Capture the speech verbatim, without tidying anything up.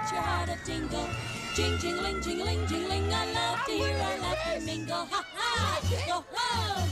makes your heart a tingle. Jing, jingling, jingling, jingling, I love to hear our laughter mingle. Ha ha! Go ho!